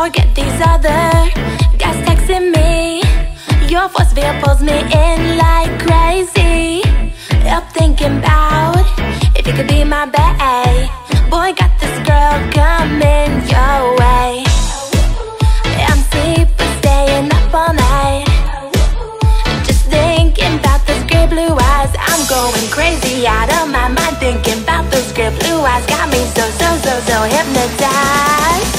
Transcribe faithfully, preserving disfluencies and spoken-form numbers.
forget these other guys texting me. Your force field pulls me in like crazy. Up thinking about if you could be my bae. Boy, got this girl coming your way. I'm sleeping, staying up all night, just thinking about those gray blue eyes. I'm going crazy, out of my mind, thinking about those gray blue eyes. Got me so, so, so, so hypnotized.